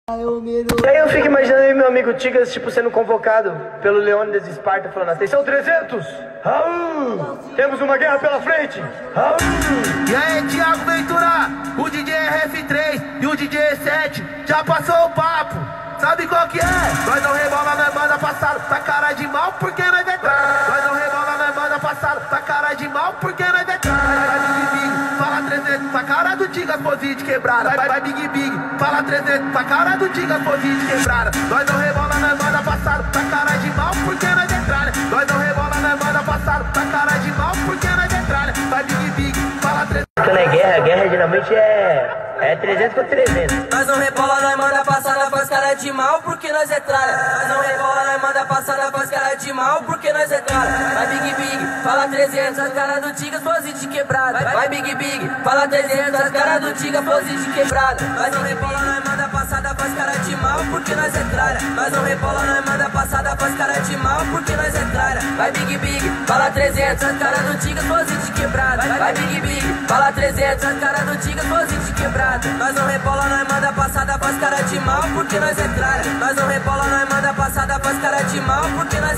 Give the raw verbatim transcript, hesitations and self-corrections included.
E aí eu fico imaginando aí meu amigo Tigas, tipo, sendo convocado pelo Leônidas de Esparta, falando: atenção trezentos, Raul, temos uma guerra pela frente, Raul. E aí, Thiago Ventura, o D J R F três e o D J E sete já passou o papo, sabe qual que é? Nós não rebola, nós manda passado, tá cara de mal porque nós é trás. Nós não rebola, nós manda passado, tá cara de mal porque nós é trás. Vai Big Big, fala trezentos, tá cara do Tigas, posite quebrada. Vai, vai Big Big, fala trezentos, tá cara do Tigas, posite quebrada. Nós não rebola, nós manda passado, tá cara de mal porque nós é trás. Nós não rebola, nós manda passado, tá cara de mal porque nós é trás. Vai Big Big, fala trezentos. Quando é guerra, guerra geralmente é... É trezentos contra trezentos. Nós não rebola, nós manda passada, faz cara de mal porque nós é tralha. Nós não rebola, nós manda passada, faz cara de mal porque nós é tralha. Vai Big Big, fala trezentos, as cara do Tigas, pose de quebrada. Vai, vai Big Big, fala trezentos, as cara do Tigas, pose de quebrada. Nós não rebola, nós manda passada, faz cara de mal porque nós é tralha. Nós não rebola, nós manda passada, faz cara de mal porque nós é tralha. Vai Big Big, fala trezentos, as cara do Tigas, pose de quebrada. Vai, vai Big Big, fala trezentos, as cara do Tigas, pose de quebrada. Nós não rebola, nós manda passada, faz cara de mal porque nós é tralha. Nós não rebola, nós manda passada, faz cara de mal porque nós